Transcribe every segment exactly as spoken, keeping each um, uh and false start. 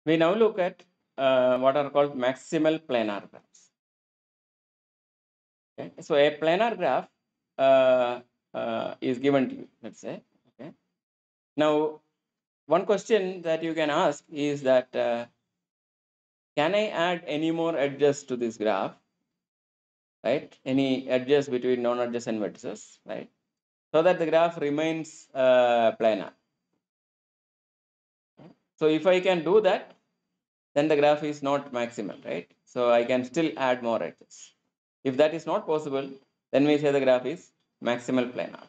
We now look at uh, what are called maximal planar graphs. Okay? So a planar graph uh, uh, is given to you, let's say. Okay. Now, one question that you can ask is that uh, can I add any more edges to this graph? Right? Any edges between non-adjacent vertices, right? So that the graph remains uh, planar. So if I can do that, then the graph is not maximal, right? So I can still add more edges. If that is not possible, then we say the graph is maximal planar.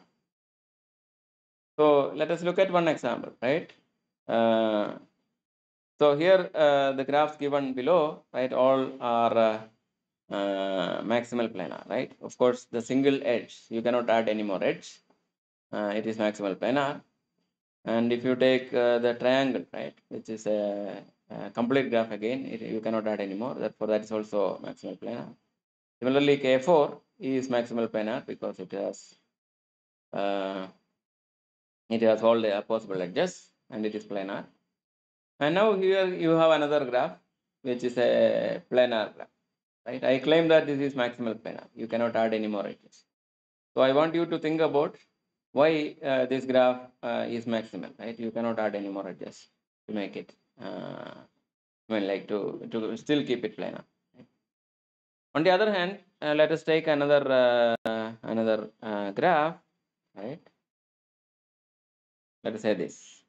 So let us look at one example, right? Uh, so here uh, the graphs given below, right, all are uh, uh, maximal planar, right? Of course, the single edge, you cannot add any more edge. Uh, it is maximal planar. And if you take uh, the triangle, right, which is a, a complete graph again, it, you cannot add anymore. Therefore, that is also maximal planar. Similarly, K four is maximal planar because it has uh, it has all the possible edges and it is planar. And now here you have another graph which is a planar graph, right? I claim that this is maximal planar. You cannot add any more edges. So I want you to think about why uh, this graph uh, is maximal, right? You cannot add any more edges to make it, uh, I mean, like to, to still keep it planar. Right? On the other hand, uh, let us take another uh, another uh, graph, right? Let us say this.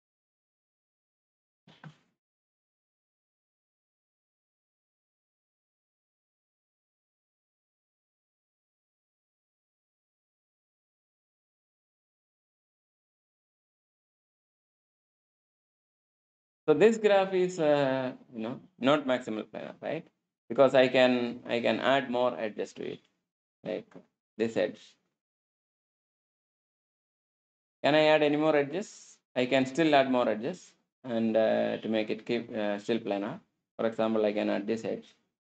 So this graph is, uh, you know, not maximal planar, right? Because I can I can add more edges to it, like this edge. Can I add any more edges? I can still add more edges and uh, to make it keep uh, still planar. For example, I can add this edge.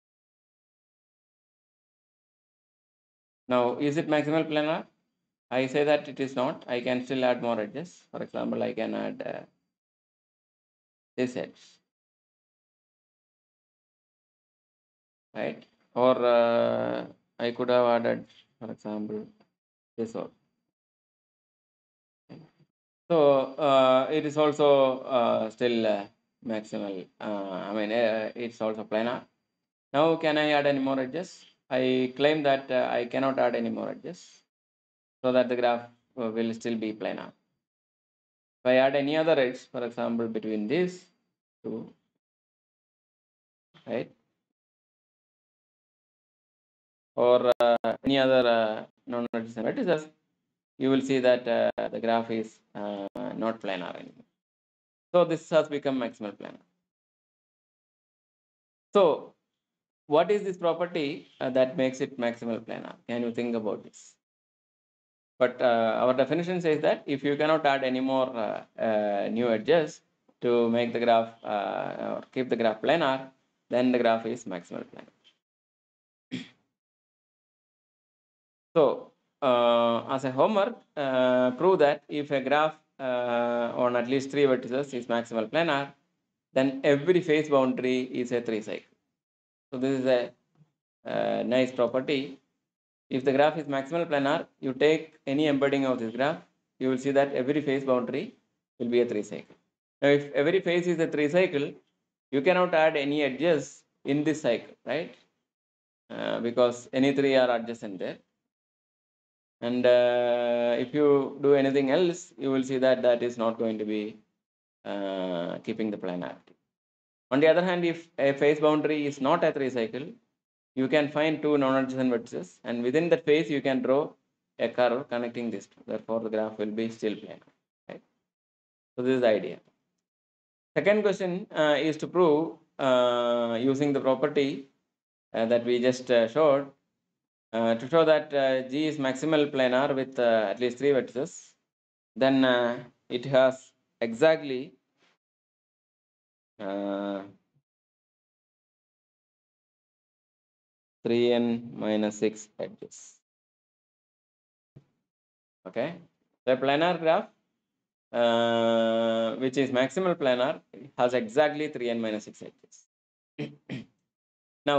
Now, is it maximal planar? I say that it is not. I can still add more edges. For example, I can add uh, this edge, right? Or uh, I could have added, for example, this one. So uh, it is also uh, still uh, maximal. Uh, I mean, uh, it's also planar. Now, can I add any more edges? I claim that uh, I cannot add any more edges, so that the graph uh, will still be planar. If I add any other edge, for example, between these two, right, or uh, any other uh, non-adjacent vertices, you will see that uh, the graph is uh, not planar anymore. So this has become maximal planar. So what is this property uh, that makes it maximal planar? Can you think about this? But uh, our definition says that if you cannot add any more uh, uh, new edges to make the graph uh, or keep the graph planar, then the graph is maximal planar. So uh, as a homework, uh, prove that if a graph uh, on at least three vertices is maximal planar, then every face boundary is a three cycle. So this is a uh, nice property. If the graph is maximal planar, you take any embedding of this graph, you will see that every face boundary will be a three cycle. Now, if every face is a three cycle, you cannot add any edges in this cycle, right? Uh, because any three are adjacent there. And uh, if you do anything else, you will see that that is not going to be uh, keeping the planarity. On the other hand, if a face boundary is not a three cycle, you can find two non-adjacent vertices, and within that face you can draw a curve connecting these two. Therefore, the graph will be still planar. Right? So this is the idea. Second question uh, is to prove uh, using the property uh, that we just uh, showed uh, to show that uh, G is maximal planar with uh, at least three vertices. Then uh, it has exactly uh, three n minus six edges. Okay, so a planar graph uh, which is maximal planar, has exactly three n minus six edges. Now,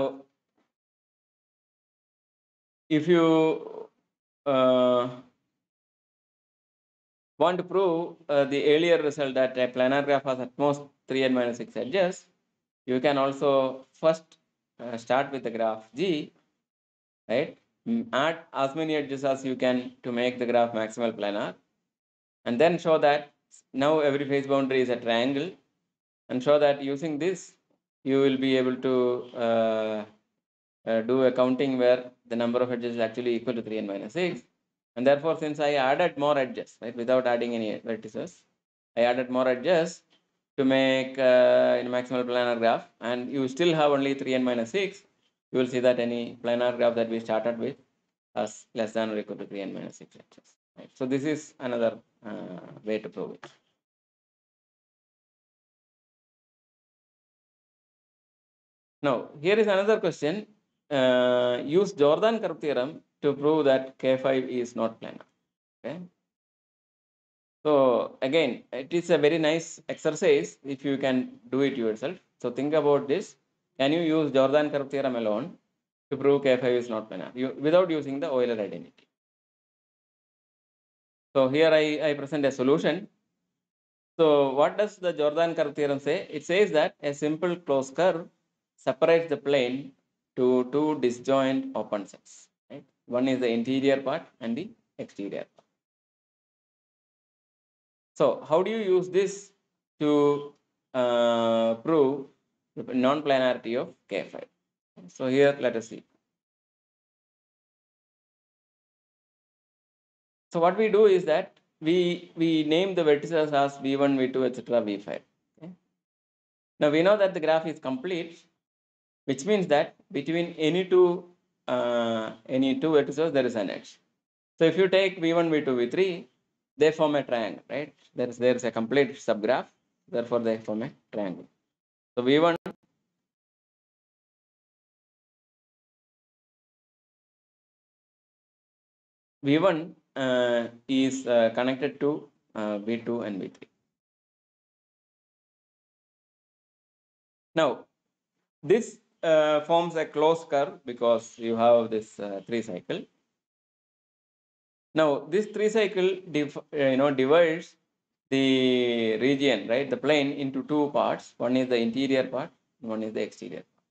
if you uh, want to prove uh, the earlier result that a planar graph has at most three n minus six edges, you can also first uh, start with the graph G, right? Add as many edges as you can to make the graph maximal planar, and then show that now every face boundary is a triangle, and show that using this you will be able to uh, uh, do a counting where the number of edges is actually equal to three n minus six. And therefore, since I added more edges, right, without adding any vertices, I added more edges to make uh, a maximal planar graph, and you still have only three n minus six, you will see that any planar graph that we started with has less than or equal to three n minus six edges. Right? So this is another uh, way to prove it. Now, here is another question. Uh, use Jordan curve theorem to prove that K five is not planar. Okay. So again, it is a very nice exercise if you can do it yourself. So think about this. Can you use Jordan curve theorem alone to prove K five is not planar you, without using the Euler identity? So here I, I present a solution. So what does the Jordan curve theorem say? It says that a simple closed curve separates the plane to two disjoint open sets. Right? One is the interior part and the exterior part. So how do you use this to uh, prove the non-planarity of K five? So here let us see. So what we do is that we we name the vertices as v one, v two, et cetera, v five. Okay? Now we know that the graph is complete, which means that between any two uh, any two vertices there is an edge. So if you take v one, v two, v three, they form a triangle, right? There is there is a complete subgraph, therefore they form a triangle. So v one v one uh, is uh, connected to uh, v two and v three. Now this uh, forms a closed curve because you have this uh, three cycle. Now this three cycle div, uh, you know divides the region, right, the plane, into two parts. One is the interior part, one is the exterior part.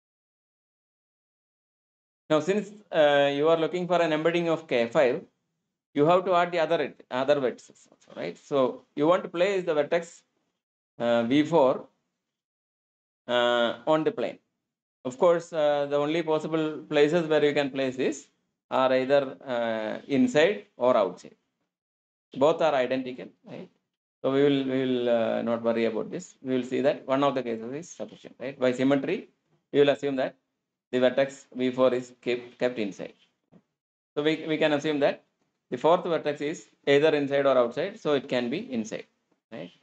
Now since uh, you are looking for an embedding of K five, you have to add the other other vertices also, right? So you want to place the vertex uh, v four uh, on the plane. Of course, uh, the only possible places where you can place this are either uh, inside or outside. Both are identical, right? So we will we will uh, not worry about this. We will see that one of the cases is sufficient, right? By symmetry, we will assume that the vertex v four is kept kept inside. So we we can assume that the fourth vertex is either inside or outside, so it can be inside, right?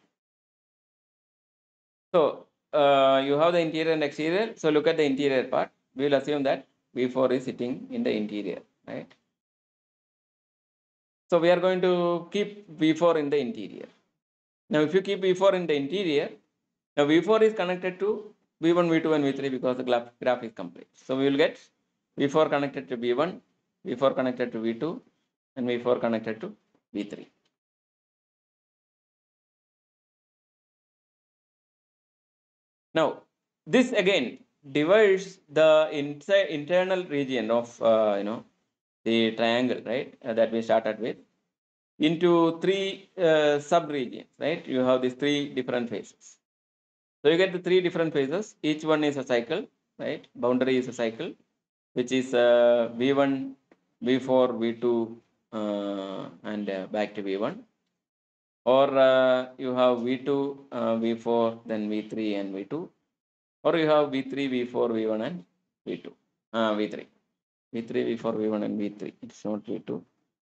So uh, you have the interior and exterior. So look at the interior part. We will assume that v four is sitting in the interior, right? So we are going to keep v four in the interior. Now if you keep v four in the interior, now v four is connected to v one, v two and v three because the graph, graph is complete. So we will get v four connected to v one, v four connected to v two and v four connected to v three. Now this again divides the inside internal region of uh, you know the triangle, right, uh, that we started with, into three uh, sub regions, right? You have these three different phases. So you get the three different phases. Each one is a cycle, right? Boundary is a cycle, which is uh, v one, v four, v two, uh, and uh, back to v one. Or uh, you have v two, uh, v four, then v three and v two. Or you have v three, v four, v one and v two, uh, v three. v three, v four, v one and v three. It's not v two.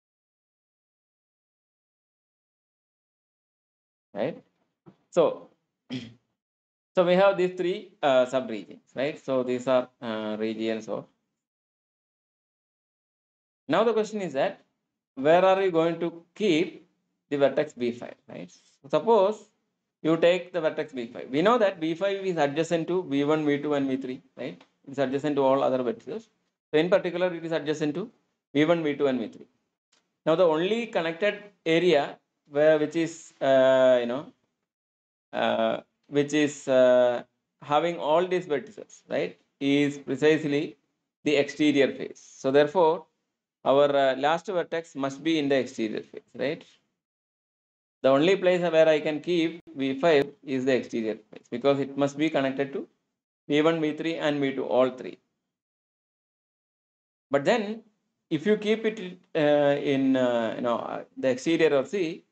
Right? So, so we have these three uh, sub-regions, right? So these are uh, regions of. Now the question is that where are we going to keep the vertex v five, right? So suppose you take the vertex v five. We know that v five is adjacent to v one, v two, and v three, right? It's adjacent to all other vertices. So in particular, it is adjacent to v one, v two, and v three. Now the only connected area where which is uh, you know uh, which is uh, having all these vertices, right, is precisely the exterior face. So therefore, our uh, last vertex must be in the exterior face, right? The only place where I can keep v five is the exterior face because it must be connected to v one, v three, and v two, all three. But then, if you keep it uh, in uh, you know the exterior of C,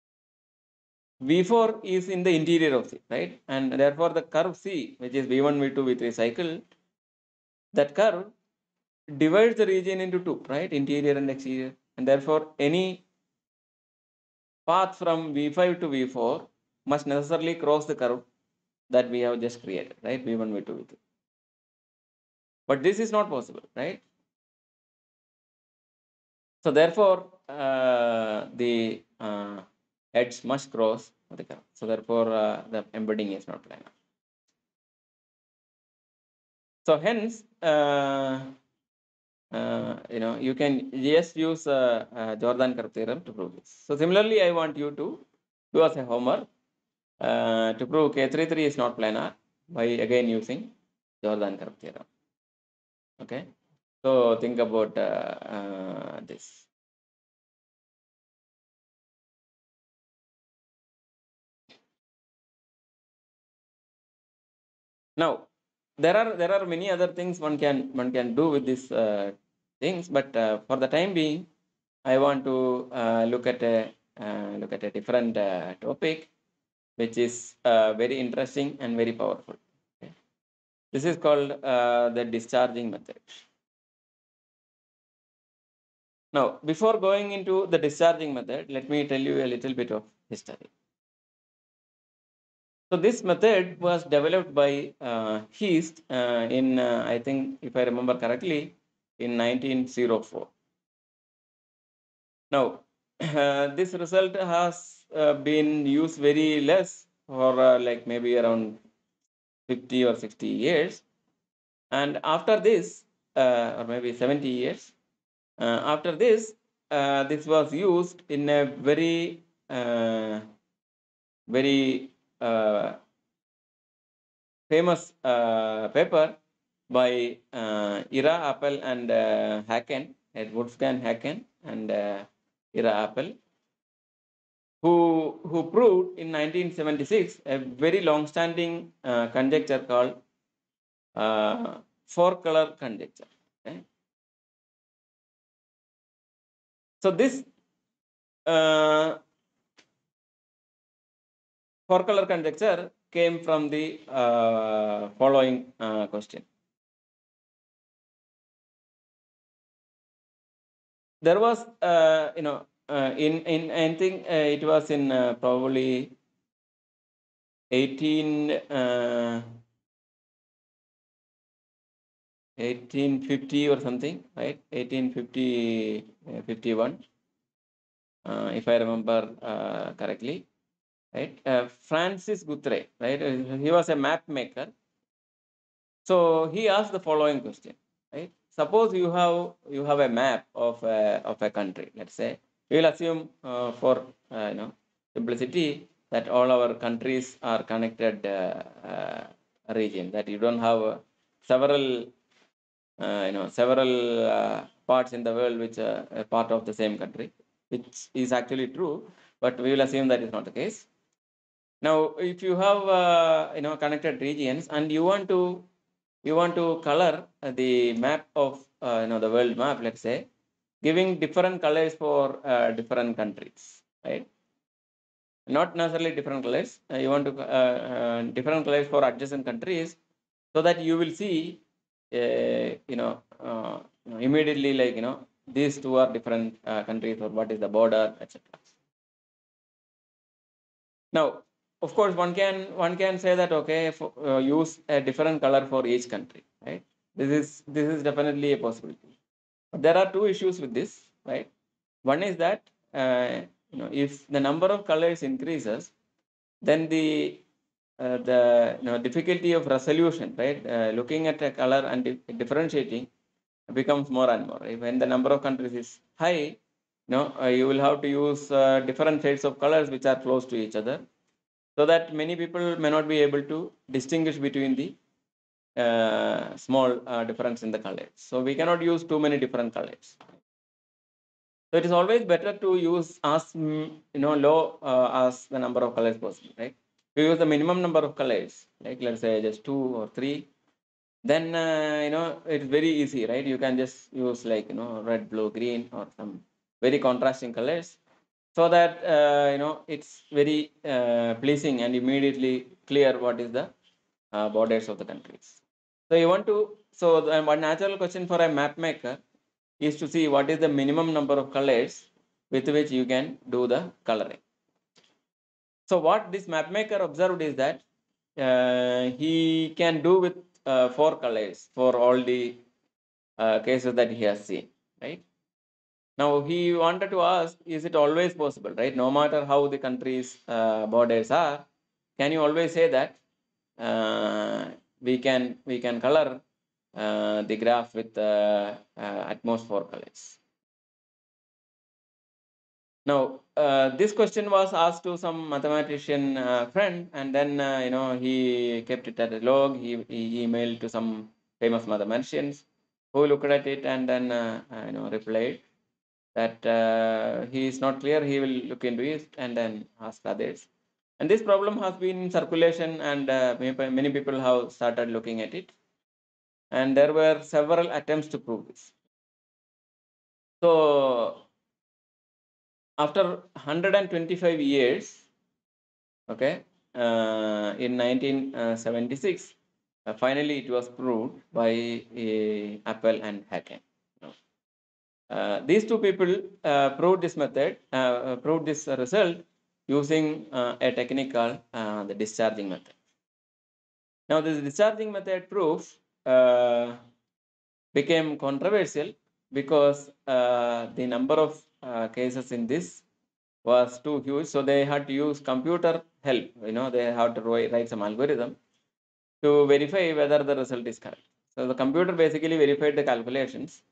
v four is in the interior of C, right? And therefore, the curve C, which is v one, v two, v three cycle, that curve divides the region into two, right? Interior and exterior. And therefore, any path from v five to v four must necessarily cross the curve that we have just created, right? v one, v two, v three. But this is not possible, right? So therefore, uh, the uh, edge must cross the curve. So therefore, uh, the embedding is not planar. So hence, uh, uh, you know, you can just use uh, uh, Jordan curve theorem to prove this. So similarly, I want you to do as a homework uh, to prove K three three is not planar by again using Jordan curve theorem. Okay, so think about uh, uh, this. Now, there are there are many other things one can one can do with these uh, things, but uh, for the time being, I want to uh, look at a uh, look at a different uh, topic, which is uh, very interesting and very powerful. Okay. This is called uh, the discharging method. Now, before going into the discharging method, let me tell you a little bit of history. So this method was developed by uh, Heist uh, in, uh, I think, if I remember correctly, in nineteen oh four. Now, uh, this result has uh, been used very less for uh, like maybe around fifty or sixty years. And after this, uh, or maybe seventy years, uh, after this, uh, this was used in a very, uh, very uh, famous uh, paper by uh, Ira Appel and uh, Haken, at Wolfgang Haken and uh, Ira Appel, who, who proved in nineteen seventy-six a very long-standing uh, conjecture called uh, four-color conjecture. Okay? So this uh, four-color conjecture came from the uh, following uh, question. There was, uh, you know, uh, in, in, I think uh, it was in uh, probably eighteen, uh, eighteen fifty or something, right? eighteen fifty, uh, fifty-one, uh, if I remember uh, correctly, right? Uh, Francis Guthrie, right? Uh, he was a map maker. So he asked the following question, right? Suppose you have you have a map of a, of a country. Let's say we will assume uh, for uh, you know simplicity that all our countries are connected uh, uh, region. That you don't have uh, several uh, you know several uh, parts in the world which are a part of the same country, which is actually true. But we will assume that is not the case. Now, if you have uh, you know connected regions and you want to you want to color the map of uh, you know the world map, let's say, giving different colors for uh, different countries, right? Not necessarily different colors. Uh, you want to uh, uh, different colors for adjacent countries, so that you will see, uh, you know, uh, immediately like you know these two are different uh, countries or what is the border, et cetera. Now, of course, one can one can say that okay, for, uh, use a different color for each country, right? This is this is definitely a possibility. But there are two issues with this, right? One is that uh, you know if the number of colors increases, then the uh, the you know, difficulty of resolution, right? Uh, looking at a color and di differentiating becomes more and more. Right? When the number of countries is high, you know, uh, you will have to use uh, different shades of colors which are close to each other, so that many people may not be able to distinguish between the uh, small uh, difference in the colors. So we cannot use too many different colors. So it is always better to use as you know low uh, as the number of colors possible, right? If you use the minimum number of colors, like let's say just two or three, then uh, you know it's very easy, right? You can just use like you know red, blue, green, or some very contrasting colors, so that uh, you know it's very uh, pleasing and immediately clear what is the uh, borders of the countries. So you want to so the, one natural question for a map maker is to see what is the minimum number of colors with which you can do the coloring. So what this map maker observed is that uh, he can do with uh, four colors for all the uh, cases that he has seen, right? Now he wanted to ask, is it always possible, right? No matter how the country's uh, borders are, can you always say that uh, we can we can color uh, the graph with uh, uh, at most four colors? Now, uh, this question was asked to some mathematician uh, friend, and then uh, you know he kept it at a log. He, he emailed to some famous mathematicians who looked at it and then uh, uh, you know replied that uh, he is not clear. He will look into it and then ask others. And this problem has been in circulation, and uh, many, many people have started looking at it. And there were several attempts to prove this. So after one hundred twenty-five years, okay, uh, in nineteen seventy-six, uh, finally it was proved by uh, Appel and Haken. Uh, these two people uh, proved this method, uh, proved this result using uh, a technique called uh, the discharging method. Now, this discharging method proof uh, became controversial because uh, the number of uh, cases in this was too huge. So they had to use computer help. You know, they had to write some algorithm to verify whether the result is correct. So the computer basically verified the calculations.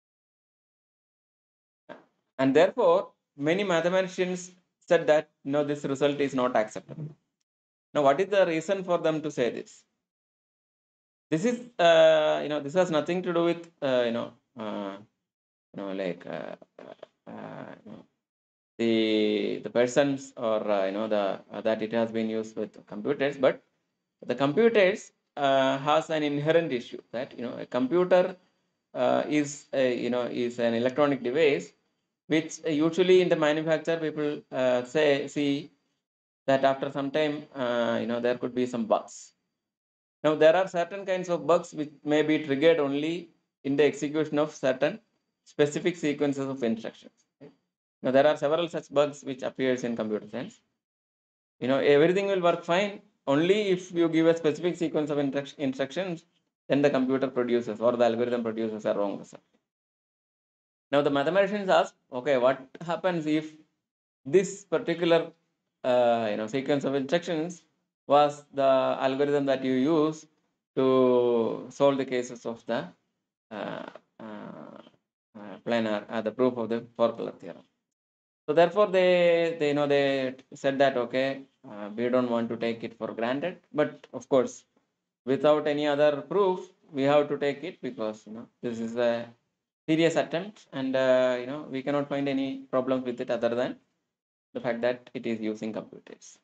And therefore, many mathematicians said that no, this result is not acceptable. Now, what is the reason for them to say this? This is, uh, you know, this has nothing to do with, uh, you know, uh, you know, like uh, uh, you know, the the persons or uh, you know the uh, that it has been used with computers, but the computers uh, has an inherent issue that you know a computer uh, is a, you know is an electronic device which uh, usually in the manufacture people uh, say see that after some time uh, you know there could be some bugs. Now there are certain kinds of bugs which may be triggered only in the execution of certain specific sequences of instructions. Right? Now there are several such bugs which appears in computer science. You know everything will work fine only if you give a specific sequence of instructions, then the computer produces or the algorithm produces a wrong result. Now the mathematicians ask, okay, what happens if this particular uh, you know sequence of instructions was the algorithm that you use to solve the cases of the uh, uh, uh, planar, uh, the proof of the four-color theorem. So therefore, they they you know they said that okay, uh, we don't want to take it for granted, but of course, without any other proof, we have to take it because you know this is a serious attempt, and uh, you know we cannot find any problems with it other than the fact that it is using computers.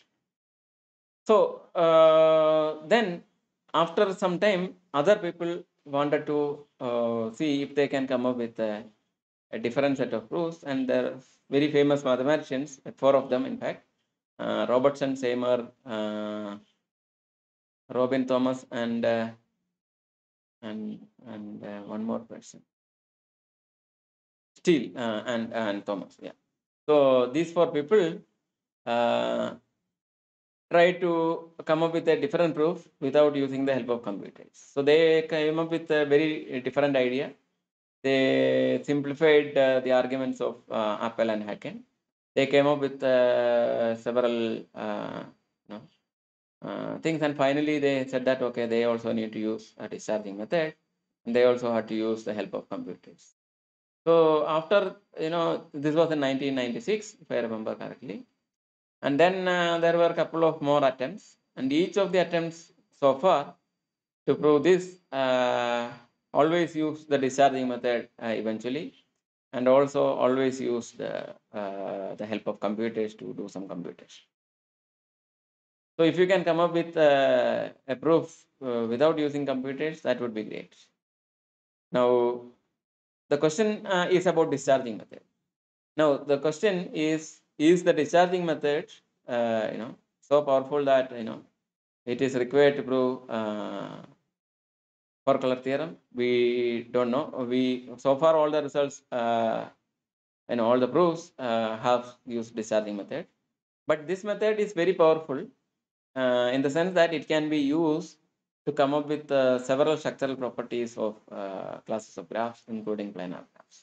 So uh, then after some time, other people wanted to uh, see if they can come up with a, a different set of proofs, and there are very famous mathematicians, four of them in fact, uh, Robertson, Seymour, uh, Robin Thomas, and uh, and and uh, one more person, Steele uh, and and Thomas. Yeah. So these four people uh, try to come up with a different proof without using the help of computers. So they came up with a very different idea. They simplified uh, the arguments of uh, Appel and Haken. they came up with uh, several uh, you know, uh, things, and finally they said that okay, they also need to use a discharging method, and they also had to use the help of computers. So after, you know, this was in nineteen ninety-six, if I remember correctly, and then uh, there were a couple of more attempts, and each of the attempts so far to prove this uh, always use the discharging method uh, eventually, and also always use the, uh, the help of computers to do some computation. So if you can come up with uh, a proof uh, without using computers, that would be great. Now, the question uh, is about discharging method. Now, the question is, is the discharging method, uh, you know, so powerful that, you know, it is required to prove uh, four-color theorem? We don't know. We so far all the results uh, and all the proofs uh, have used discharging method, but this method is very powerful uh, in the sense that it can be used to come up with uh, several structural properties of uh, classes of graphs, including planar graphs.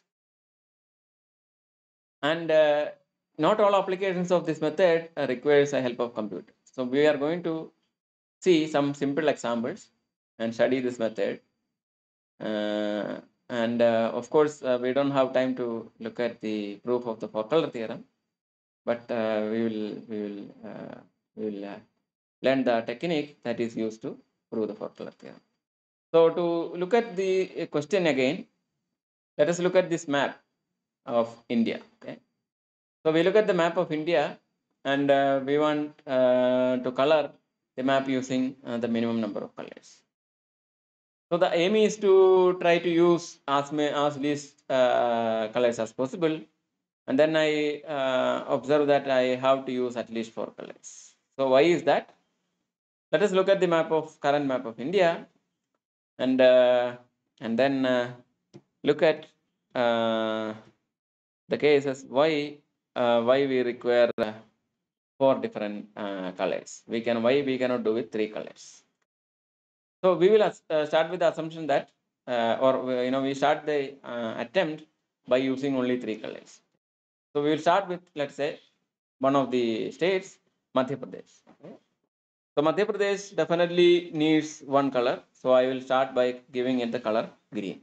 And uh, not all applications of this method uh, requires the help of computer. So we are going to see some simple examples and study this method. Uh, and uh, of course, uh, we don't have time to look at the proof of the four-color theorem, but uh, we will we will uh, we will uh, learn the technique that is used to prove the four-color theorem. So to look at the question again, let us look at this map of India. Okay, so we look at the map of India, and uh, we want uh, to color the map using uh, the minimum number of colors. So the aim is to try to use as many as least uh, colors as possible, and then I uh, observe that I have to use at least four colors. So why is that? Let us look at the map of current map of India, and uh, and then uh, look at uh, the cases why uh, why we require uh, four different uh, colors. We can why we cannot do with three colors. So we will uh, start with the assumption that, uh, or you know, we start the uh, attempt by using only three colors. So we will start with, let's say, one of the states, Madhya Pradesh. Okay? So Madhya Pradesh definitely needs one color. So I will start by giving it the color green.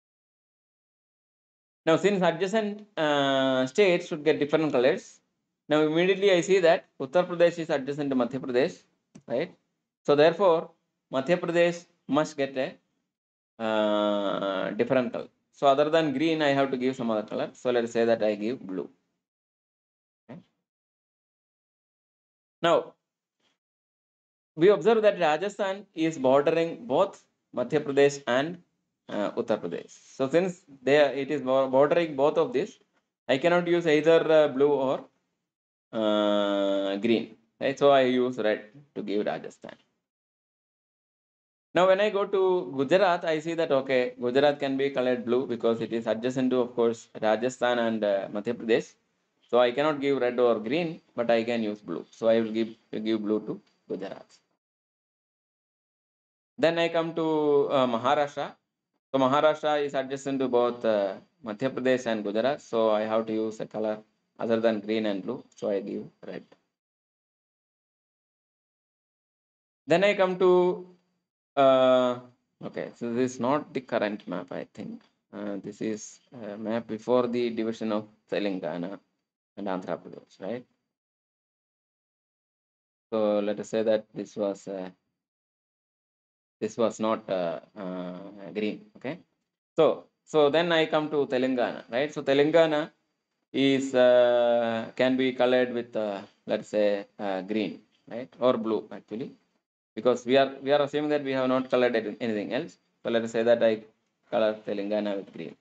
Now, since adjacent uh, states should get different colors, now immediately I see that Uttar Pradesh is adjacent to Madhya Pradesh, right? So therefore, Madhya Pradesh must get a uh, different color. So other than green, I have to give some other color. So let's say that I give blue. Okay. Now, we observe that Rajasthan is bordering both Madhya Pradesh and uh, Uttar Pradesh. So since there it is bordering both of these, I cannot use either uh, blue or uh, green. Right? So I use red to give Rajasthan. Now when I go to Gujarat, I see that okay, Gujarat can be colored blue because it is adjacent to, of course, Rajasthan and uh, Madhya Pradesh. So I cannot give red or green, but I can use blue. So I will give give blue to Gujarat. Then I come to uh, Maharashtra. So Maharashtra is adjacent to both uh, Madhya Pradesh and Gujarat. So I have to use a color other than green and blue. So I give red. Then I come to, uh, okay, so this is not the current map, I think. Uh, this is a map before the division of Telangana and Andhra Pradesh, right? So let us say that this was uh, this was not uh, uh, green, okay? So so then I come to Telangana, right? So Telangana is uh, can be colored with uh, let's say uh, green, right, or blue actually, because we are we are assuming that we have not colored anything else. So let us say that I color Telangana with green.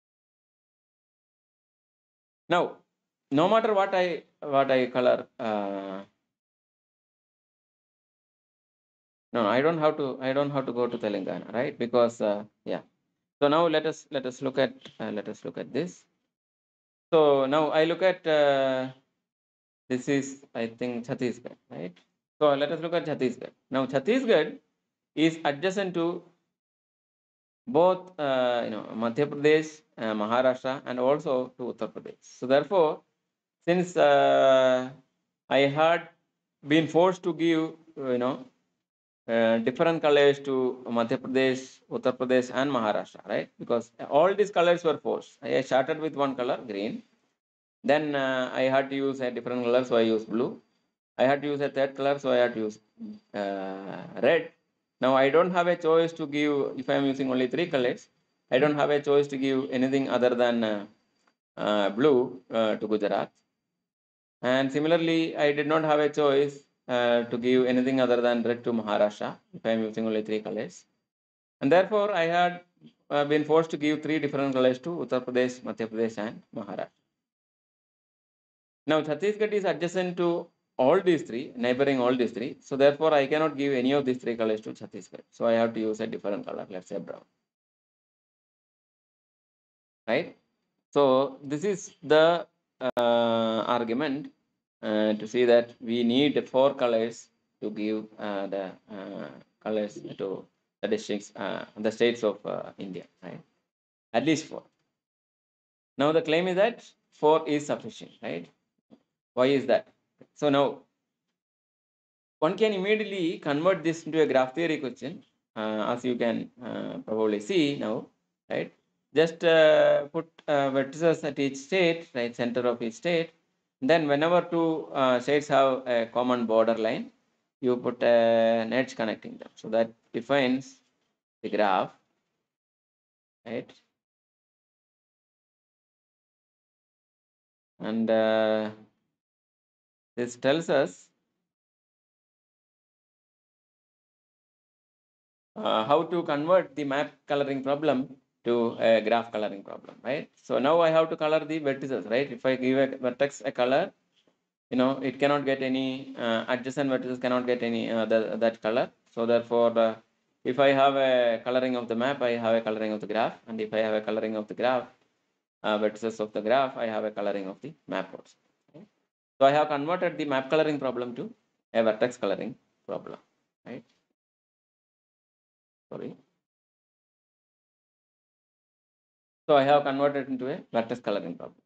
Now, no matter what I what I color, uh, no, I don't have to I don't have to go to Telangana, right? Because uh, yeah. So now let us let us look at uh, let us look at this. So now I look at uh, this is I think Chhattisgarh, right? So let us look at Chhattisgarh. Now Chhattisgarh is adjacent to both uh, you know Madhya Pradesh, uh, Maharashtra, and also to Uttar Pradesh. So therefore, since uh, I had been forced to give, you know, uh, different colors to Madhya Pradesh, Uttar Pradesh, and Maharashtra, right? Because all these colors were forced. I started with one color, green. Then uh, I had to use a different color, so I used blue. I had to use a third color, so I had to use uh, red. Now I don't have a choice to give, if I am using only three colors, I don't have a choice to give anything other than uh, uh, blue uh, to Gujarat. And similarly, I did not have a choice uh, to give anything other than red to Maharashtra if I am using only three colors. And therefore, I had uh, been forced to give three different colors to Uttar Pradesh, Madhya Pradesh, and Maharashtra. Now, Chhattisgarh is adjacent to all these three, neighboring all these three. So, therefore, I cannot give any of these three colors to Chhattisgarh. So, I have to use a different color, let's say brown. Right? So, this is the uh, argument uh, to see that we need four colors to give uh, the uh, colors to the districts, uh, the states of uh, India, right? At least four. Now, the claim is that four is sufficient, right? Why is that? So, now one can immediately convert this into a graph theory question, uh, as you can uh, probably see now, right? Just uh, put uh, vertices at each state, right, center of each state. Then whenever two uh, states have a common border line, you put an edge connecting them. So that defines the graph, right? And uh, this tells us uh, how to convert the map coloring problem to a graph coloring problem, right? So now I have to color the vertices, right? If I give a vertex a color, you know, it cannot get any uh, adjacent vertices cannot get any uh, the, that color. So therefore, uh, if I have a coloring of the map, I have a coloring of the graph, and if I have a coloring of the graph, uh, vertices of the graph, I have a coloring of the map also. Okay? So I have converted the map coloring problem to a vertex coloring problem, right? Sorry. So I have converted into a vertex coloring problem.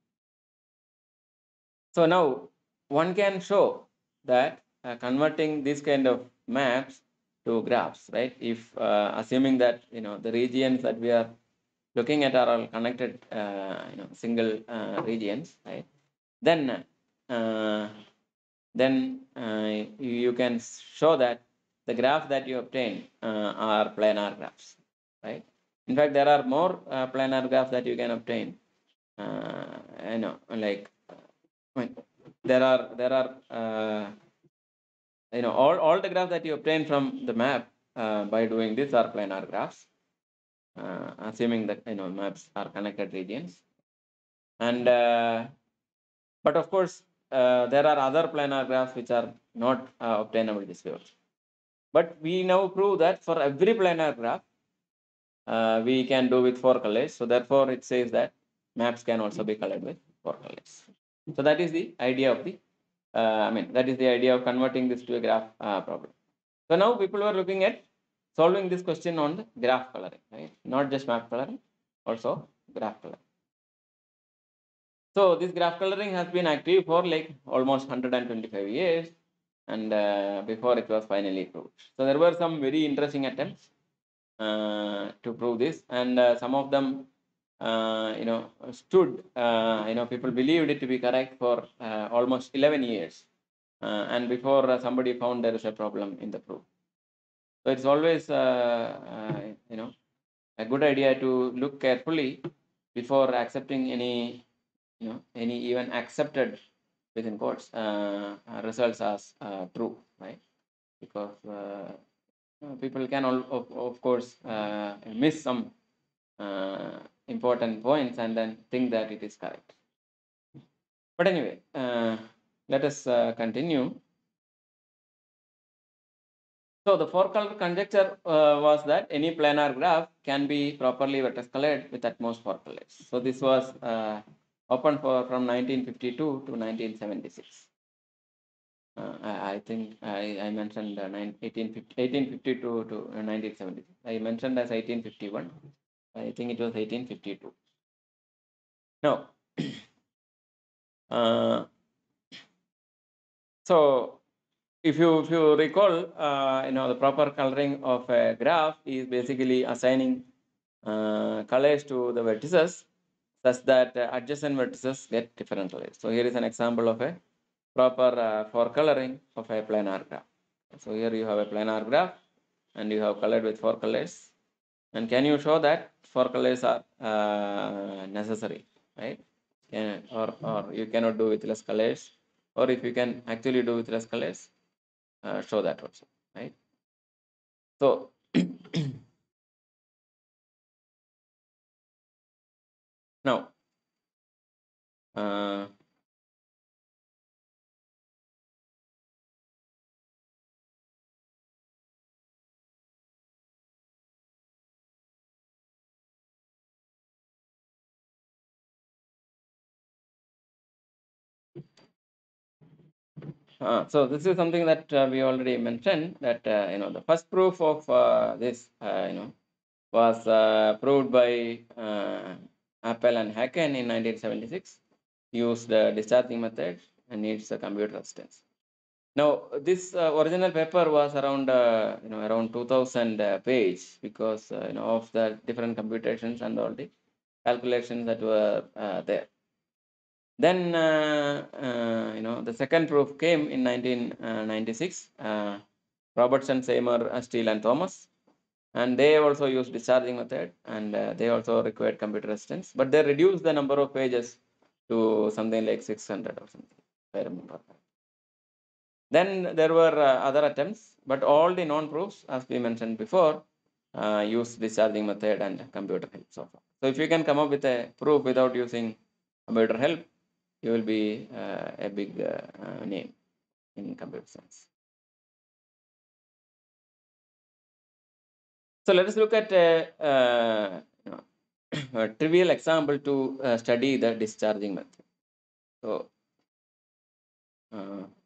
So now one can show that uh, converting this kind of maps to graphs, right? If uh, assuming that, you know, the regions that we are looking at are all connected, uh, you know, single uh, regions, right? Then, uh, then uh, you, you can show that the graph that you obtain uh, are planar graphs, right? In fact, there are more uh, planar graphs that you can obtain. Uh, you know, like I mean, there are there are uh, you know all, all the graphs that you obtain from the map uh, by doing this are planar graphs, uh, assuming that, you know, maps are connected regions. And uh, but of course, uh, there are other planar graphs which are not uh, obtainable this way also. But we now prove that for every planar graph, uh, we can do with four colors. So therefore, it says that maps can also be colored with four colors. So that is the idea of the uh, I mean, that is the idea of converting this to a graph uh, problem. So now people were looking at solving this question on the graph coloring, right? Not just map coloring, also graph coloring. So this graph coloring has been active for like almost one hundred twenty-five years, and uh, before it was finally proved. So there were some very interesting attempts uh, to prove this, and uh, some of them, uh, you know, stood. Uh, you know, people believed it to be correct for uh, almost eleven years. Uh, and before uh, somebody found there is a problem in the proof. So it's always, uh, uh, you know, a good idea to look carefully before accepting any, you know, any even accepted within quotes uh, uh, results as uh, true, right? Because uh, people can, all, of, of course, uh, miss some uh, important points and then think that it is correct. But anyway, uh, let us uh, continue. So the four color conjecture uh, was that any planar graph can be properly vertex colored with at most four colors. So this was uh, open for from nineteen fifty-two to nineteen seventy-six. Uh, I, I think I, I mentioned uh, eighteen fifty-two to nineteen seventy-six. I mentioned as eighteen fifty-one. I think it was eighteen fifty-two. Now, uh, So if you if you recall, uh, you know, the proper coloring of a graph is basically assigning uh, colors to the vertices such that uh, adjacent vertices get different colors. So here is an example of a proper uh, for coloring of a planar graph. So here you have a planar graph and you have colored with four colors. And can you show that four colors are uh, necessary, right? Can, or, or you cannot do with less colors, or if you can actually do with less colors, uh, show that also, right? So now, uh, uh, so this is something that uh, we already mentioned, that uh, you know, the first proof of uh, this uh, you know was uh, proved by uh, Appel and Haken in nineteen seventy-six. Used the discharging method and needs a computer assistance. Now, this uh, original paper was around uh, you know around two thousand uh, page, because uh, you know of the different computations and all the calculations that were uh, there. Then uh, uh, you know the second proof came in nineteen ninety-six. Uh, Robertson, Seymour, uh, Steele, and Thomas, and they also used discharging method, and uh, they also required computer assistance, but they reduced the number of pages to something like six hundred or something, if I remember. Then there were uh, other attempts, but all the non-proofs, as we mentioned before, uh, use discharging method and computer help so far. So if you can come up with a proof without using computer help, you will be uh, a big uh, uh, name in computer science. So let us look at a, uh, you know, a trivial example to uh, study the discharging method. So uh,